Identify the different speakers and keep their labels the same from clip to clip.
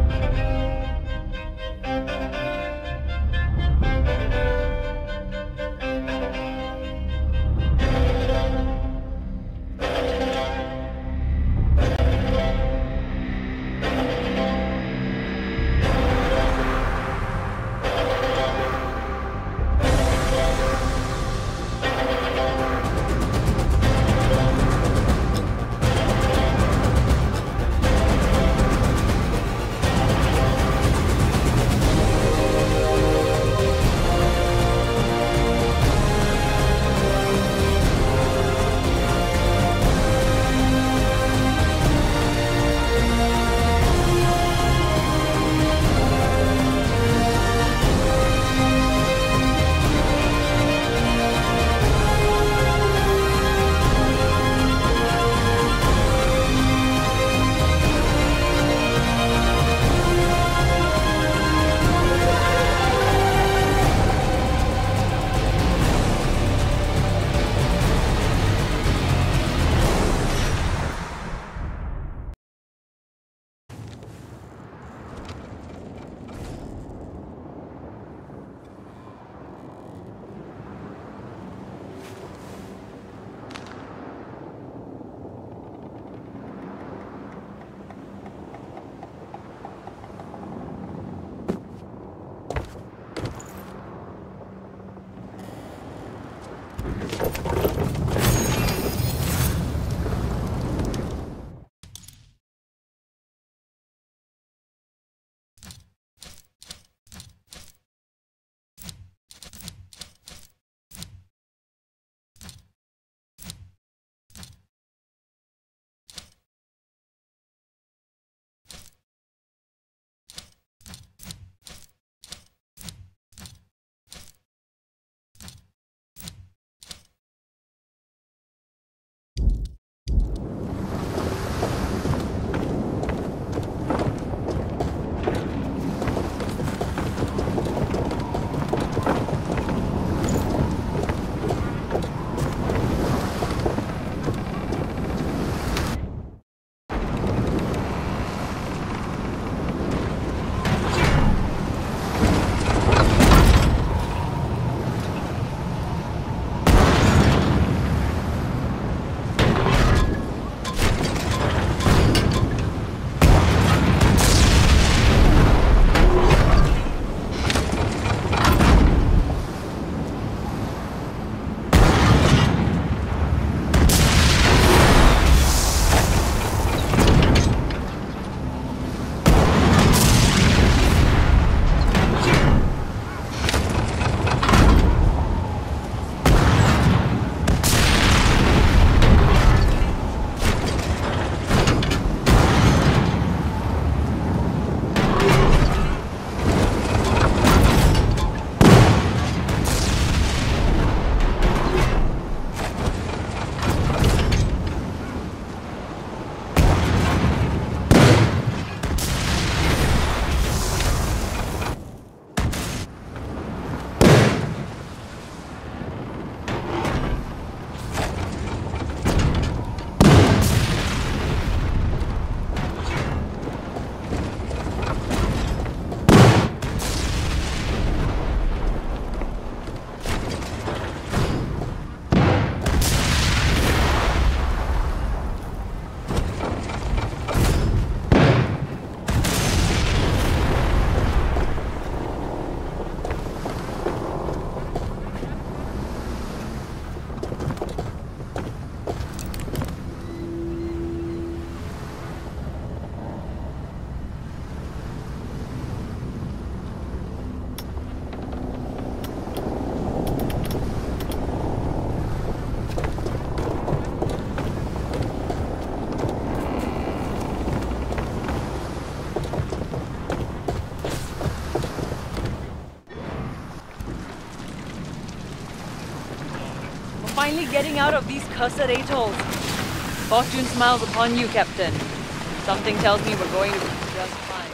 Speaker 1: finally getting out of these cursed atolls. Fortune smiles upon you, Captain. Something tells me we're going to be just fine.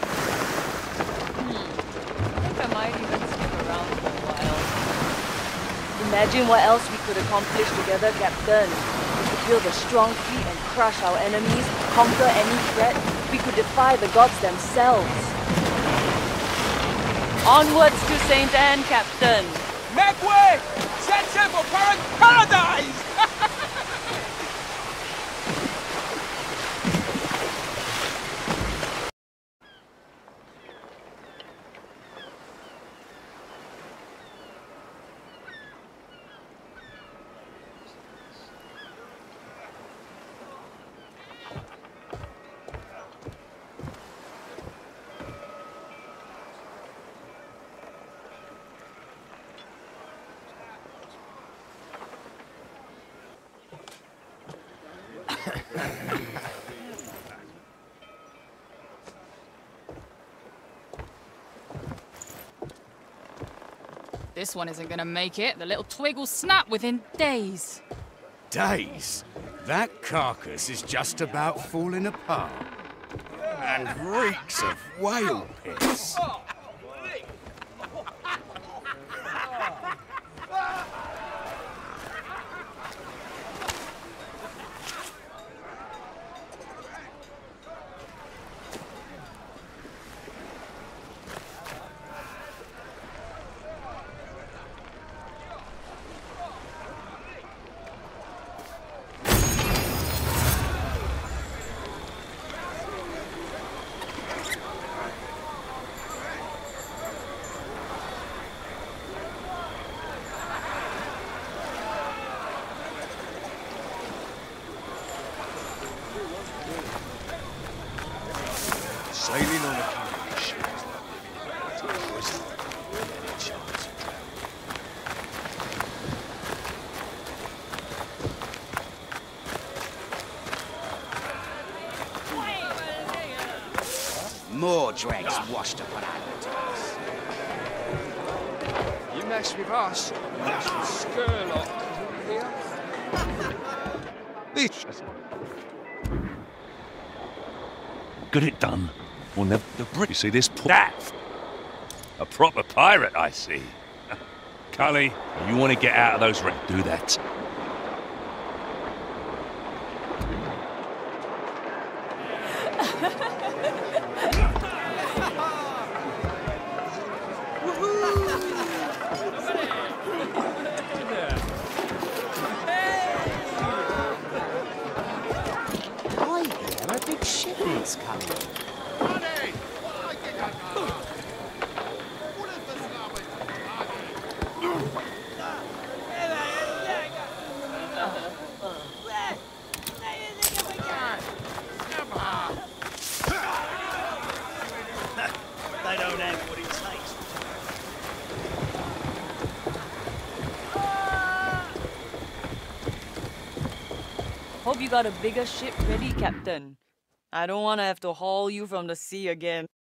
Speaker 1: I think I might even stick around for a while. Imagine what else we could accomplish together, Captain. We could build a strong fleet and crush our enemies, conquer any threat. We could defy the gods themselves. Onwards to St. Anne, Captain.
Speaker 2: Make way! Set sail for paradise!
Speaker 3: This one isn't gonna make it. The little twig will snap within days.
Speaker 4: Days? That carcass is just about falling apart. And reeks of whale piss.
Speaker 5: Sailing on a company ship is like living in a prison with any chance of travel.
Speaker 4: More dregs washed upon Albatross.
Speaker 2: You mess with us, you mess with Skurlock. Here?
Speaker 5: Bitch!
Speaker 6: Get it done. We'll never the Brit. You see this? That! A proper pirate, I see. Cully, you want to get out of those wrecks? Do that.
Speaker 4: A big ship is coming.
Speaker 5: They don't have what it takes.
Speaker 1: Hope you got a bigger ship ready, Captain. I don't want to have to haul you from the sea again.